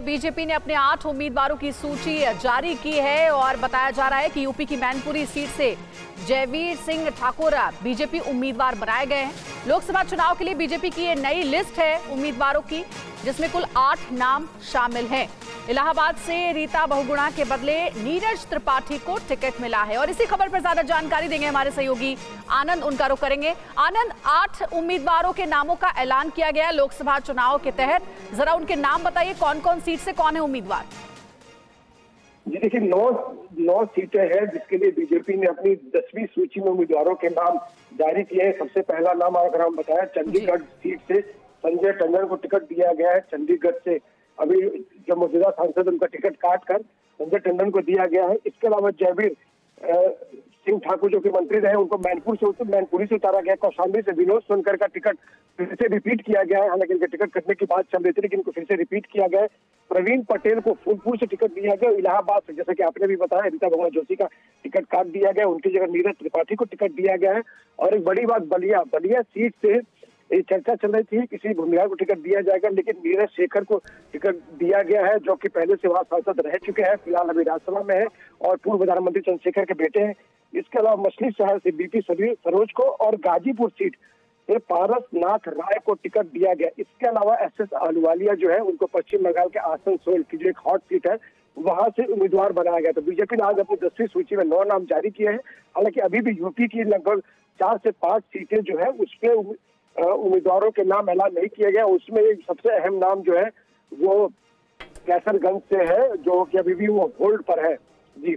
BJP ने अपने 8 उम्मीदवारों की सूची जारी की है और बताया जा रहा है कि यूपी की मैनपुरी सीट से जयवीर सिंह ठाकुर बीजेपी उम्मीदवार बनाए गए हैं। लोकसभा चुनाव के लिए बीजेपी की ये नई लिस्ट है उम्मीदवारों की, जिसमें कुल 8 नाम शामिल हैं। इलाहाबाद से रीता बहुगुणा के बदले नीरज त्रिपाठी को टिकट मिला है और इसी खबर पर ज्यादा जानकारी देंगे हमारे सहयोगी आनंद, उनका रुख करेंगे। आनंद, 8 उम्मीदवारों के नामों का ऐलान किया गया लोकसभा चुनाव के तहत, जरा उनके नाम बताइए, कौन कौन सीट से कौन है उम्मीदवार? जी देखिए, 9 सीटें हैं जिसके लिए बीजेपी ने अपनी 10वीं सूची में उम्मीदवारों के नाम जारी किए हैं। सबसे पहला नाम अगर हम बताएं, चंडीगढ़ सीट से संजय टंडन को टिकट दिया गया है। चंडीगढ़ से अभी जो मौजूदा सांसद उनका टिकट काट कर संजय टंडन को दिया गया है। इसके अलावा जयवीर सिंह ठाकुर जो कि मंत्री रहे, उनको मैनपुरी से उतारा गया। कौशाम्बी से विनोद सोनकर का टिकट फिर से रिपीट किया गया है। हालांकि इनके टिकट कटने की बात चल रही थी, लेकिन इनको फिर से रिपीट किया गया है। प्रवीण पटेल को फूलपुर से टिकट दिया गया। इलाहाबाद से, जैसा कि आपने भी बताया, रीता बहुगुणा जोशी का टिकट काट दिया गया, उनकी जगह नीरज त्रिपाठी को टिकट दिया गया है। और एक बड़ी बात, बलिया सीट से चर्चा चल रही थी किसी भूमिहार को टिकट दिया जाएगा, लेकिन नीरज शेखर को टिकट दिया गया है, जो कि पहले से वहां सांसद रह चुके हैं, फिलहाल अभी राज्यसभा में है और पूर्व प्रधानमंत्री चंद्रशेखर के बेटे हैं। इसके अलावा मछली शहर से बीपी सरोज को और गाजीपुर सीट से पारसनाथ राय को टिकट दिया गया। इसके अलावा एसएस अहलुवालिया जो है, उनको पश्चिम बंगाल के आसनसोल की जो एक हॉट सीट है, वहां से उम्मीदवार बनाया गया। तो बीजेपी ने आज अपनी 10वीं सूची में 9 नाम जारी किए हैं। हालांकि अभी भी यूपी की लगभग 4 से 5 सीटें जो है उसपे उम्मीदवारों के नाम ऐलान नहीं किया गया। उसमें एक सबसे अहम नाम जो है वो कैसरगंज से है, जो कि अभी भी वो होल्ड पर है। जी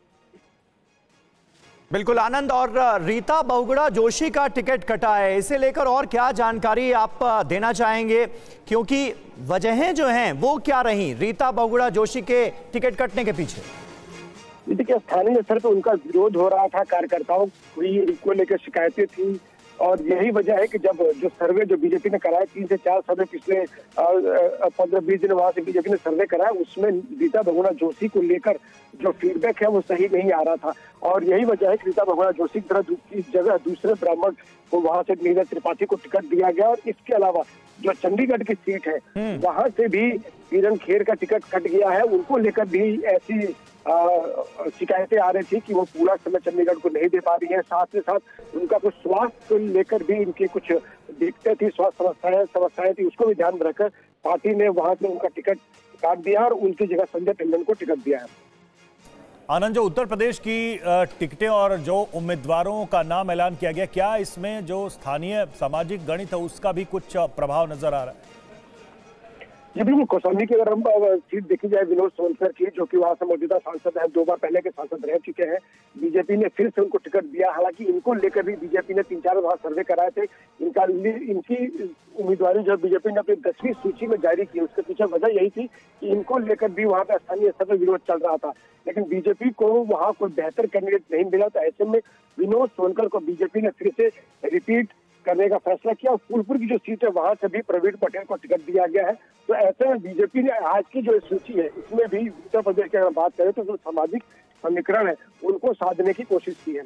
बिल्कुल आनंद, और रीता बहुगुणा जोशी का टिकट कटा है, इसे लेकर और क्या जानकारी आप देना चाहेंगे, क्योंकि वजहें जो हैं वो क्या रही रीता बहुगुणा जोशी के टिकट कटने के पीछे? देखिए, स्थानीय स्तर पर उनका विरोध हो रहा था, कार्यकर्ताओं को लेकर शिकायतें थी और यही वजह है कि जब जो सर्वे जो बीजेपी ने कराया, 3 से 4 सर्वे पिछले 15-20 दिन वहां से बीजेपी ने सर्वे कराया, उसमें रीता बहुगुणा जोशी को लेकर जो फीडबैक है वो सही नहीं आ रहा था। और यही वजह है कि रीता बहुगुणा जोशी की तरह की जगह दूसरे ब्राह्मण को वहां से नीरज त्रिपाठी को टिकट दिया गया। और इसके अलावा जो चंडीगढ़ की सीट है वहां से भी किरण खेर का टिकट कट गया है। उनको लेकर भी ऐसी शिकायतें आ रही थी कि वो पूरा समय चंडीगढ़ को नहीं दे पा रही है। साथ ही साथ उनका कुछ स्वास्थ्य को लेकर भी इनकी कुछ दिक्कतें थी, स्वास्थ्य समस्याएं थी, उसको भी ध्यान में रखकर पार्टी ने वहां से उनका टिकट काट दिया और उनकी जगह संजय टंडन को टिकट दिया है। आनंद, जो उत्तर प्रदेश की टिकटें और जो उम्मीदवारों का नाम ऐलान किया गया, क्या इसमें जो स्थानीय सामाजिक गणित है उसका भी कुछ प्रभाव नजर आ रहा है? जी बिल्कुल, कौशाम्बी की अगर हम सीट देखी जाए विनोद सोनकर की, जो कि वहां से मौजूदा सांसद है, 2 बार पहले के सांसद रह चुके हैं, बीजेपी ने फिर से उनको टिकट दिया। हालांकि इनको लेकर भी बीजेपी ने 3-4 बार सर्वे कराए थे। इनकी उम्मीदवारी जो बीजेपी ने अपनी 10वीं सूची में जारी की, उसके पीछे वजह यही थी कि इनको लेकर भी वहां पर स्थानीय स्तर पर विरोध चल रहा था, लेकिन बीजेपी को वहां कोई बेहतर कैंडिडेट नहीं मिला। तो ऐसे में विनोद सोनकर को बीजेपी ने फिर से रिपीट करने का फैसला किया। फूलपुर की जो सीट है वहां से भी प्रवीण पटेल को टिकट दिया गया है। तो ऐसे में बीजेपी ने आज की जो सूची है इसमें भी उत्तर प्रदेश की अगर बात करें तो जो सामाजिक समीकरण है उनको साधने की कोशिश की है।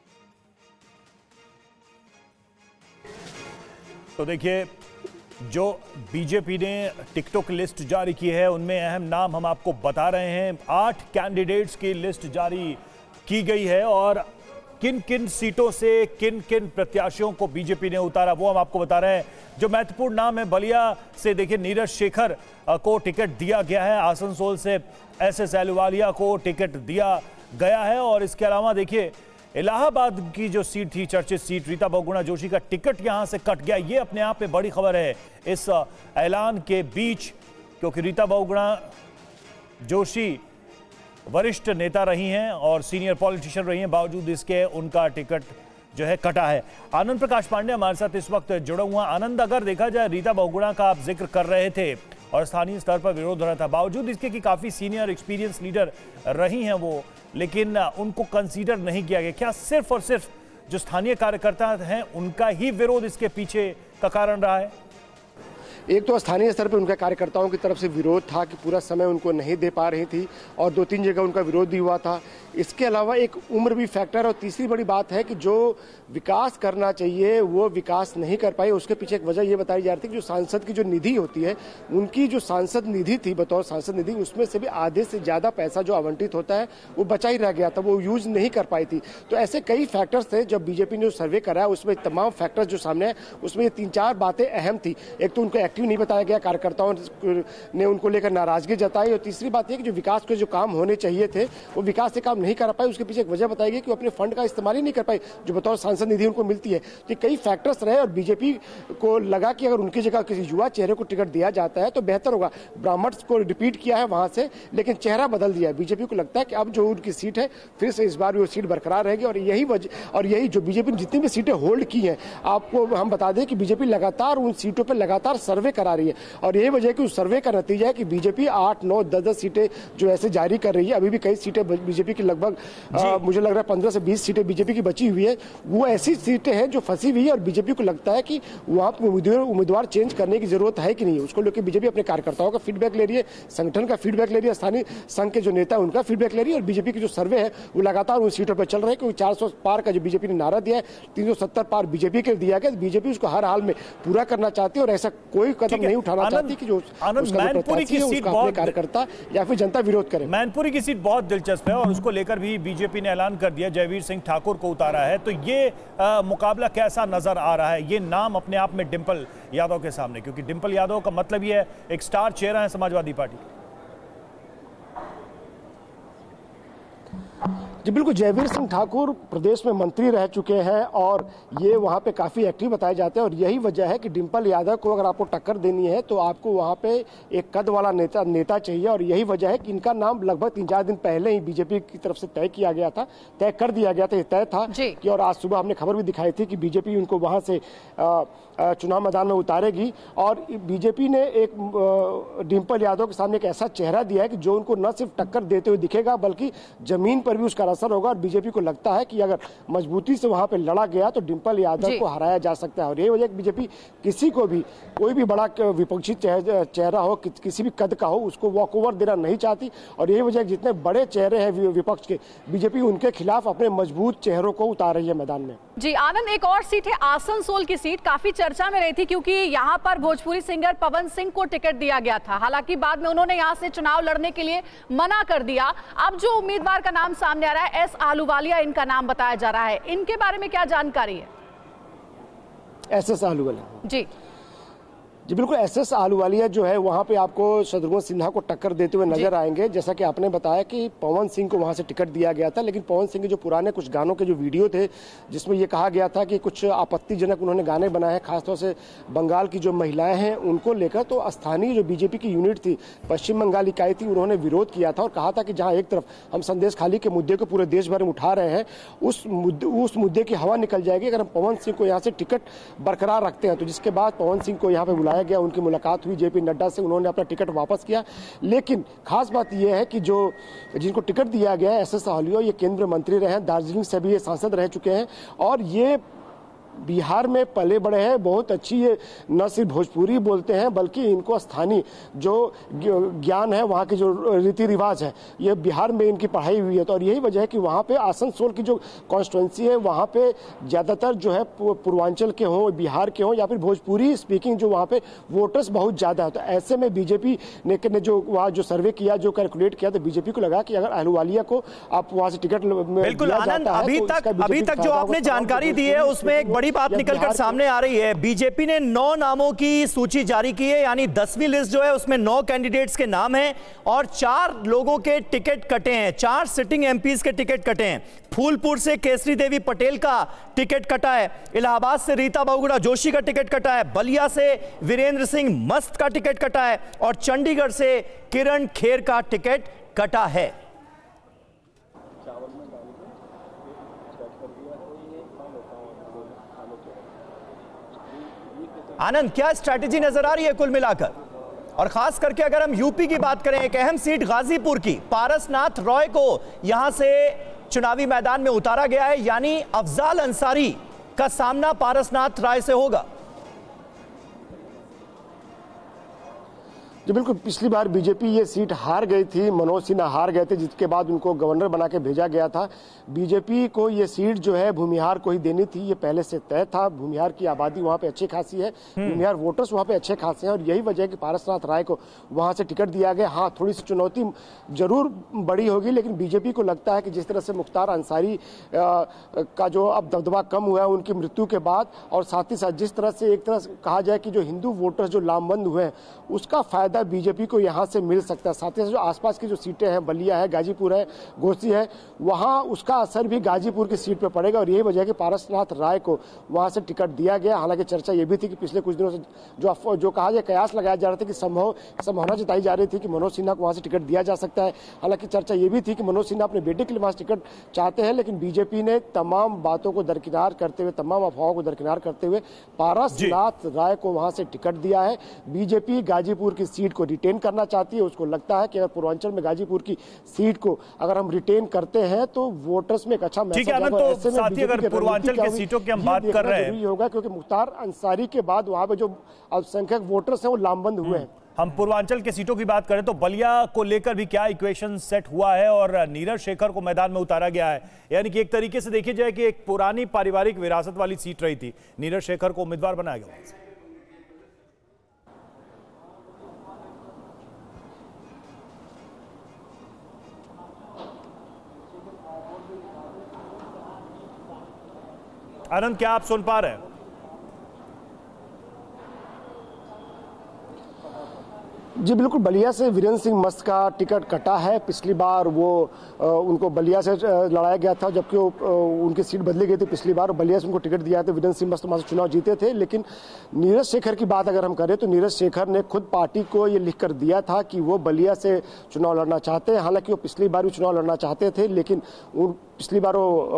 तो देखिए, जो बीजेपी ने टिकटों की लिस्ट जारी की है उनमें अहम नाम हम आपको बता रहे हैं। 8 कैंडिडेट्स की लिस्ट जारी की गई है और किन किन सीटों से किन किन प्रत्याशियों को बीजेपी ने उतारा वो हम आपको बता रहे हैं। जो महत्वपूर्ण नाम है, बलिया से देखिए नीरज शेखर को टिकट दिया गया है, आसनसोल से एसएस अहलुवालिया को टिकट दिया गया है और इसके अलावा देखिए इलाहाबाद की जो सीट थी, चर्चित सीट, रीता बहुगुणा जोशी का टिकट यहां से कट गया। ये अपने आप में बड़ी खबर है इस ऐलान के बीच, क्योंकि रीता बहुगुणा जोशी वरिष्ठ नेता रही हैं और सीनियर पॉलिटिशियन रही हैं, बावजूद इसके उनका टिकट जो है कटा है। आनंद प्रकाश पांडे हमारे साथ इस वक्त जुड़ा हुआ। आनंद, अगर देखा जाए रीता बहुगुणा का आप जिक्र कर रहे थे और स्थानीय स्तर पर विरोध हो रहा था, बावजूद इसके कि काफी सीनियर एक्सपीरियंस लीडर रही हैं वो, लेकिन उनको कंसीडर नहीं किया गया। क्या सिर्फ और सिर्फ जो स्थानीय कार्यकर्ता हैं उनका ही विरोध इसके पीछे का कारण रहा है? एक तो स्थानीय स्तर पर उनके कार्यकर्ताओं की तरफ से विरोध था कि पूरा समय उनको नहीं दे पा रही थी, और 2-3 जगह उनका विरोध भी हुआ था। इसके अलावा एक उम्र भी फैक्टर, और तीसरी बड़ी बात है कि जो विकास करना चाहिए वो विकास नहीं कर पाई। उसके पीछे एक वजह ये बताई जा रही थी कि जो सांसद की जो निधि होती है, उनकी जो सांसद निधि थी बतौर सांसद निधि, उसमें से भी आधे से ज़्यादा पैसा जो आवंटित होता है वो बचा ही रह गया था, वो यूज नहीं कर पाई थी। तो ऐसे कई फैक्टर्स थे। जब बीजेपी ने जो सर्वे कराया उसमें तमाम फैक्टर्स जो सामने है, उसमें ये 3-4 बातें अहम थी। एक तो उनको एक्टिव नहीं बताया गया, कार्यकर्ताओं ने उनको लेकर नाराजगी जताई, और तीसरी बात यह कि जो विकास के जो काम होने चाहिए थे वो विकास से काम नहीं कर पाए। उसके पीछे एक वजह बताई गई कि वो अपने फंड का इस्तेमाल ही नहीं कर पाई जो बतौर सांसद निधि उनको मिलती है। तो कई फैक्टर्स रहे, और बीजेपी को लगा कि अगर उनकी जगह किसी युवा चेहरे को टिकट दिया जाता है तो बेहतर होगा। ब्राह्मण्स को रिपीट किया है वहां से, लेकिन चेहरा बदल दिया है। बीजेपी को लगता है कि अब जो उनकी सीट है फिर से इस बार वो सीट बरकरार रहेगी, और यही जो बीजेपी ने जितनी भी सीटें होल्ड की हैं, आपको हम बता दें कि बीजेपी लगातार उन सीटों पर लगातार सर्वे करा रही है, और यही वजह है कि उस सर्वे का नतीजा है कि बीजेपी 8, 9, 10 सीटें जो ऐसे जारी कर रही है। अभी भी कई सीटें बीजेपी की लगभग मुझे लग रहा है 15 से 20 सीटें बीजेपी की बची हुई है। वो ऐसी सीटें हैं जो फंसी हुई है, और बीजेपी को लगता है कि वहां पर उम्मीदवार चेंज करने की जरूरत है कि नहीं। उसको लेकर बीजेपी अपने कार्यकर्ताओं का फीडबैक ले रही है, संगठन का फीडबैक ले रही है, स्थानीय संघ के जो नेता है उनका फीडबैक ले रही है, और बीजेपी की जो सर्वे है वो लगातार उन सीटों पर चल रहा है। क्योंकि 400 पार का जो बीजेपी ने नारा दिया है, 370 पार बीजेपी के दिया गया, बीजेपी उसको हर हाल में पूरा करना चाहती है, और ऐसा कोई कदम नहीं उठाना चाहती कि जो कार्यकर्ता या फिर जनता विरोध करे। मैनपुरी की सीट बहुत दिलचस्प है, और उसको लेकर भी बीजेपी ने ऐलान कर दिया, जयवीर सिंह ठाकुर को उतारा है। तो ये मुकाबला कैसा नजर आ रहा है? ये नाम अपने आप में डिंपल यादव के सामने, क्योंकि डिंपल यादव का मतलब ये है एक स्टार चेहरा है समाजवादी पार्टी। जी बिल्कुल, जयवीर सिंह ठाकुर प्रदेश में मंत्री रह चुके हैं, और ये वहाँ पे काफ़ी एक्टिव बताए जाते हैं, और यही वजह है कि डिंपल यादव को अगर आपको टक्कर देनी है तो आपको वहाँ पे एक कद वाला नेता चाहिए, और यही वजह है कि इनका नाम लगभग 3-4 दिन पहले ही बीजेपी की तरफ से तय किया गया था, तय कर दिया गया था। ये तय था कि, और आज सुबह हमने खबर भी दिखाई थी कि बीजेपी उनको वहाँ से चुनाव मैदान में उतारेगी, और बीजेपी ने एक डिंपल यादव के सामने एक ऐसा चेहरा दिया है कि जो उनको न सिर्फ टक्कर देते हुए दिखेगा बल्कि जमीन पर भी उसका असर होगा। और बीजेपी को लगता है कि अगर मजबूती से वहां पे लड़ा गया तो डिंपल यादव को हराया जा सकता है, और यही वजह बीजेपी किसी को भी, कोई भी बड़ा विपक्षी चेहरा हो, किसी भी कद का हो, उसको वॉक ओवर देना नहीं चाहती, और यही वजह जितने बड़े चेहरे हैं विपक्ष के, बीजेपी उनके खिलाफ अपने मजबूत चेहरों को उतार रही है मैदान में। जी आनंद, एक और सीट है आसनसोल की सीट, काफी चर्चा में रही थी क्योंकि यहाँ पर भोजपुरी सिंगर पवन सिंह को टिकट दिया गया था। हालांकि बाद में उन्होंने यहाँ से चुनाव लड़ने के लिए मना कर दिया। अब जो उम्मीदवार का नाम सामने आ रहा है, एस आहलूवालिया इनका नाम बताया जा रहा है, इनके बारे में क्या जानकारी है? एस आहलूवालिया जी बिल्कुल, एस आहलूवालिया जो है वहाँ पे आपको शत्रुघ्न सिन्हा को टक्कर देते हुए नजर आएंगे। जैसा कि आपने बताया कि पवन सिंह को वहाँ से टिकट दिया गया था, लेकिन पवन सिंह के जो पुराने कुछ गानों के जो वीडियो थे जिसमें ये कहा गया था कि कुछ आपत्तिजनक उन्होंने गाने बनाए हैं, खासतौर से बंगाल की जो महिलाएं हैं उनको लेकर, तो स्थानीय जो बीजेपी की यूनिट थी, पश्चिम बंगाल इकाई थी, उन्होंने विरोध किया था और कहा था कि जहाँ एक तरफ हम संदेश खाली के मुद्दे को पूरे देश भर में उठा रहे हैं, उस मुद्दे की हवा निकल जाएगी अगर हम पवन सिंह को यहाँ से टिकट बरकरार रखते हैं। तो जिसके बाद पवन सिंह को यहाँ पे बुलाया गया, उनकी मुलाकात हुई जेपी नड्डा से, उन्होंने अपना टिकट वापस किया। लेकिन खास बात यह है कि जो जिनको टिकट दिया गया है, एस आहलूवालिया, ये केंद्रीय मंत्री रहे हैं, दार्जिलिंग से भी ये सांसद रह चुके हैं, और ये बिहार में पले बड़े हैं, बहुत अच्छी ये न सिर्फ भोजपुरी बोलते हैं बल्कि इनको स्थानीय जो ज्ञान है, वहाँ के जो रीति रिवाज है, ये बिहार में इनकी पढ़ाई हुई है। तो और यही वजह है कि वहाँ पे आसनसोल की जो कॉन्स्टिट्यूंसी है, वहाँ पे ज़्यादातर जो है पूर्वांचल के हों, बिहार के हों, या फिर भोजपुरी स्पीकिंग जो वहाँ पे वोटर्स बहुत ज़्यादा है। तो ऐसे में बीजेपी ने जो वहाँ जो सर्वे किया, जो कैलकुलेट किया, तो बीजेपी को लगा कि अगर आहलूवालिया को आप वहाँ से टिकट बिल्कुल आनंद, अभी तक जो आपने जानकारी दी है उसमें एक बड़ी बात निकलकर सामने आ रही है। बीजेपी ने 9 नामों की सूची जारी की है, यानी 10वीं लिस्ट जो है उसमें 9 कैंडिडेट्स के नाम हैं और 4 लोगों के टिकट कटे हैं, 4 सिटिंग एमपीज के टिकट कटे हैं। फूलपुर से केसरी देवी पटेल का टिकट कटा है, इलाहाबाद से रीता बहुगुणा जोशी का टिकट कटा है, बलिया से वीरेंद्र सिंह मस्त का टिकट कटा है और चंडीगढ़ से किरण खेर का टिकट कटा है। आनंद, क्या स्ट्रैटेजी नजर आ रही है कुल मिलाकर? और खास करके अगर हम यूपी की बात करें, एक अहम सीट गाजीपुर की, पारसनाथ रॉय को यहां से चुनावी मैदान में उतारा गया है, यानी अफजाल अंसारी का सामना पारसनाथ रॉय से होगा। जी बिल्कुल, पिछली बार बीजेपी ये सीट हार गई थी, मनोज सिन्हा हार गए थे, जिसके बाद उनको गवर्नर बना के भेजा गया था। बीजेपी को ये सीट जो है भूमिहार को ही देनी थी, ये पहले से तय था। भूमिहार की आबादी वहाँ पे अच्छी खासी है, भूमिहार वोटर्स वहाँ पे अच्छे खासे हैं, और यही वजह है कि पारसनाथ राय को वहाँ से टिकट दिया गया। हाँ, थोड़ी सी चुनौती जरूर बड़ी होगी, लेकिन बीजेपी को लगता है कि जिस तरह से मुख्तार अंसारी का जो अब दबदबा कम हुआ है उनकी मृत्यु के बाद, और साथ ही साथ जिस तरह से एक तरह से कहा जाए कि जो हिंदू वोटर्स जो लामबंद हुए हैं उसका फायदा बीजेपी को यहां से मिल सकता है। साथ ही साथ जो आसपास की जो सीटें हैं, बलिया है, गाजीपुर है, घोसी है, वहां उसका असर भी गाजीपुर की सीट पर पड़ेगा, और यही वजह है कि पारसनाथ राय को वहां से टिकट दिया गया। हालांकि चर्चा ये भी थी कि पिछले कुछ दिनों से जो कहा जाए कयास लगाया जा रहा था कि संभावना जताई जा रही थी कि मनोज सिन्हा को वहां से टिकट दिया जा सकता है। हालांकि चर्चा ये भी थी कि मनोज सिन्हा अपने बेटे के लिए वहां से टिकट चाहते हैं, लेकिन बीजेपी ने तमाम बातों को दरकिनार करते हुए, तमाम अफवाहों को दरकिनार करते हुए पारसनाथ राय को वहां से टिकट दिया है। बीजेपी गाजीपुर की सीट को रिटेन करना चाहती है। उसको लगता है कि अगर पूर्वांचल में गाजीपुर की सीट को अगर हम रिटेन करते हैं तो वोटर्स में एक अच्छा मैसेज आएगा। तो साथी अगर पूर्वांचल की सीटों की हम बात कर रहे हैं, होगा क्योंकि मुख्तार अंसारी के बाद वहां पे जो अल्पसंख्यक वोटर्स हैं वो लामबंद हुए हैं। हम पूर्वांचल के सीटों की बात करें तो बलिया को लेकर भी क्या इक्वेशन सेट हुआ है और नीरज शेखर को मैदान में उतारा गया है। यानी कि एक तरीके से देखिए जाए कि एक पुरानी पारिवारिक विरासत वाली सीट रही थी, नीरज शेखर को उम्मीदवार बनाया गया। आनंद, क्या आप सुन पा रहे हैं? जी बिल्कुल, बलिया से वीरेंद्र सिंह मस्त का टिकट कटा है। पिछली बार वो उनको बलिया से लड़ाया गया था, जबकि उनकी सीट बदली गई थी पिछली बार, बलिया से उनको टिकट दिया था। वीरेंद्र सिंह मस्त वहां से चुनाव जीते थे। लेकिन नीरज शेखर की बात अगर हम करें तो नीरज शेखर ने खुद पार्टी को ये लिख कर दिया था कि वो बलिया से चुनाव लड़ना चाहते हैं। हालांकि वो पिछली बार भी चुनाव लड़ना चाहते थे, लेकिन पिछली बार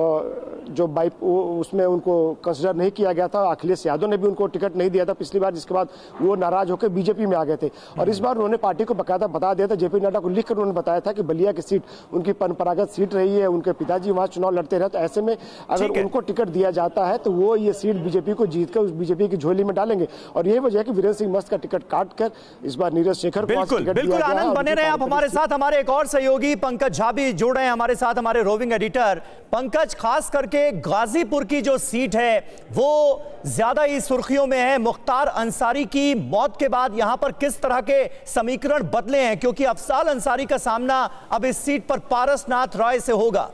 उसमें उनको कंसिडर नहीं किया गया था। अखिलेश यादव ने भी उनको टिकट नहीं दिया था पिछली बार, जिसके बाद वो नाराज होकर बीजेपी में आ गए थे। और इस बार उन्होंने पार्टी को बकायदा बता दिया था, जेपी नड्डा को लिखकर उन्होंने बताया था कि बलिया की सीट उनकी परंपरागत सीट रही है, उनके पिताजी वहां चुनाव लड़ते रहे। तो ऐसे में अगर उनको टिकट दिया जाता है तो वो ये सीट बीजेपी को जीतकर उस बीजेपी की झोली में डालेंगे, और यही वजह है कि वीरेंद्र सिंह मस्त का टिकट काटकर इस बार नीरज शेखर को टिकट दिया गया। आनंद, बने रहे आप हमारे साथ। हमारे एक और सहयोगी पंकज झा भी जुड़ रहे हैं हमारे साथ, हमारे रोविंग एडिटर। पंकज, खास करके गाजीपुर की जो सीट है वो ज्यादा ही सुर्खियों में है। मुख्तार अंसारी की मौत के बाद यहां पर किस तरह के समीकरण बदले हैं, क्योंकि अफसाल अंसारी का सामना अब इस सीट पर पारसनाथ राय से होगा।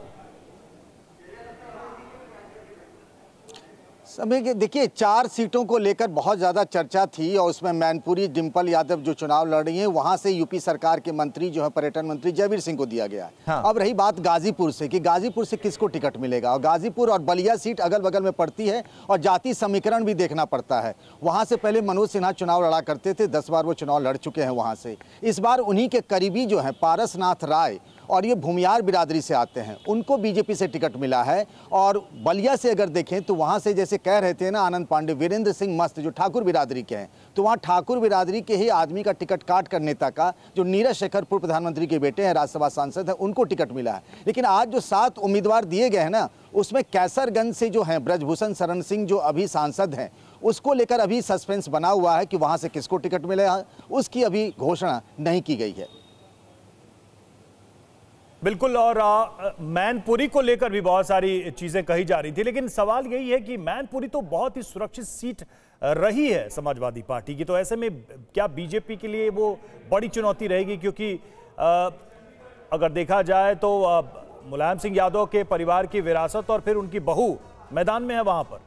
देखिए, 4 सीटों को लेकर बहुत ज़्यादा चर्चा थी, और उसमें मैनपुरी डिंपल यादव जो चुनाव लड़ रही हैं, वहाँ से यूपी सरकार के मंत्री जो है पर्यटन मंत्री जयवीर सिंह को दिया गया है। हाँ। अब रही बात गाजीपुर से कि गाजीपुर से किसको टिकट मिलेगा, और गाजीपुर और बलिया सीट अगल बगल में पड़ती है और जाति समीकरण भी देखना पड़ता है। वहाँ से पहले मनोज सिन्हा चुनाव लड़ा करते थे, 10 बार वो चुनाव लड़ चुके हैं वहाँ से। इस बार उन्हीं के करीबी जो है पारसनाथ राय और ये भूमियार बिरादरी से आते हैं, उनको बीजेपी से टिकट मिला है। और बलिया से अगर देखें तो वहाँ से जैसे कह रहे थे ना आनंद पांडे, वीरेंद्र सिंह मस्त जो ठाकुर बिरादरी के हैं, तो वहाँ ठाकुर बिरादरी के ही आदमी का टिकट काट कर नेता का, जो नीरज शेखर पूर्व प्रधानमंत्री के बेटे हैं, राज्यसभा सांसद हैं, उनको टिकट मिला है। लेकिन आज जो 7 उम्मीदवार दिए गए हैं ना, उसमें कैसरगंज से जो हैं ब्रजभूषण शरण सिंह जो अभी सांसद हैं, उसको लेकर अभी सस्पेंस बना हुआ है कि वहाँ से किसको टिकट मिलेगा, उसकी अभी घोषणा नहीं की गई है। बिल्कुल, और मैनपुरी को लेकर भी बहुत सारी चीजें कही जा रही थी, लेकिन सवाल यही है कि मैनपुरी तो बहुत ही सुरक्षित सीट रही है समाजवादी पार्टी की, तो ऐसे में क्या बीजेपी के लिए वो बड़ी चुनौती रहेगी? क्योंकि अगर देखा जाए तो मुलायम सिंह यादव के परिवार की विरासत और फिर उनकी बहू मैदान में है वहां पर।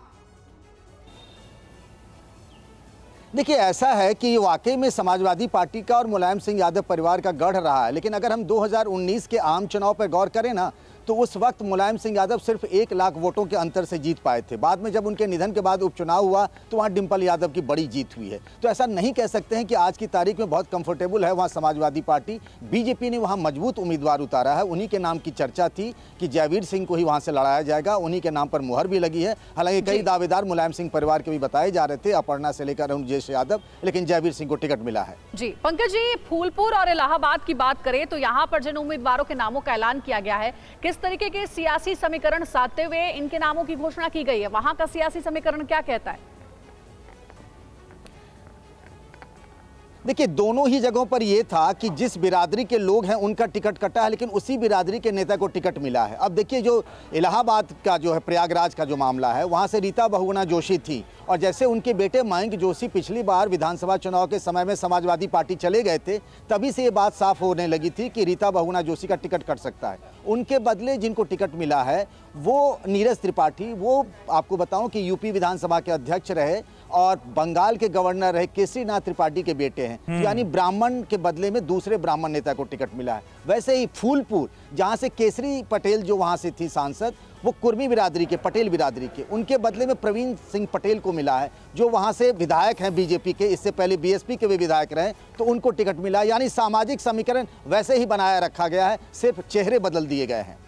देखिए, ऐसा है कि वाकई में समाजवादी पार्टी का और मुलायम सिंह यादव परिवार का गढ़ रहा है। लेकिन अगर हम 2019 के आम चुनाव पर गौर करें ना, तो उस वक्त मुलायम सिंह यादव सिर्फ 1 लाख वोटों के अंतर से जीत पाए थे। बाद में जब उनके निधन के बाद उपचुनाव हुआ तो वहाँ डिंपल यादव की बड़ी जीत हुई है। तो ऐसा नहीं कह सकते हैं कि आज की तारीख में बहुत कंफर्टेबल है वहाँ समाजवादी पार्टी। बीजेपी ने वहाँ मजबूत उम्मीदवार उतारा है। उन्हीं के नाम की चर्चा थी कि जयवीर सिंह को ही वहाँ से लड़ाया जाएगा, उन्हीं के नाम पर मुहर भी लगी है। हालांकि कई दावेदार मुलायम सिंह परिवार के भी बताए जा रहे थे, अपर्णा से लेकर अरुणजेश यादव, लेकिन जयवीर सिंह को टिकट मिला है। जी पंकज जी, फूलपुर और इलाहाबाद की बात करें तो यहाँ पर जिन उम्मीदवारों के नामों का ऐलान किया गया है, किस तरीके के सियासी समीकरण साधते हुए इनके नामों की घोषणा की गई है? वहां का सियासी समीकरण क्या कहता है? देखिए, दोनों ही जगहों पर यह था कि जिस बिरादरी के लोग हैं उनका टिकट कटा है, लेकिन उसी बिरादरी के नेता को टिकट मिला है। अब देखिए, जो इलाहाबाद का जो है, प्रयागराज का जो मामला है, वहां से रीता बहुगुणा जोशी थी, और जैसे उनके बेटे मयंक जोशी पिछली बार विधानसभा चुनाव के समय में समाजवादी पार्टी चले गए थे, तभी से ये बात साफ होने लगी थी कि रीता बहुगुणा जोशी का टिकट कट सकता है। उनके बदले जिनको टिकट मिला है वो नीरज त्रिपाठी, वो आपको बताऊं कि यूपी विधानसभा के अध्यक्ष रहे और बंगाल के गवर्नर रहे केसरीनाथ त्रिपाठी के बेटे हैं। यानी ब्राह्मण के बदले में दूसरे ब्राह्मण नेता को टिकट मिला है। वैसे ही फूलपुर, जहां से केसरी पटेल जो वहां से थी सांसद, वो कुर्मी बिरादरी के, पटेल बिरादरी के, उनके बदले में प्रवीण सिंह पटेल को मिला है, जो वहां से विधायक हैं बीजेपी के, इससे पहले बीएसपी के भी विधायक रहे, तो उनको टिकट मिला। यानी सामाजिक समीकरण वैसे ही बनाया रखा गया है, सिर्फ चेहरे बदल दिए गए हैं।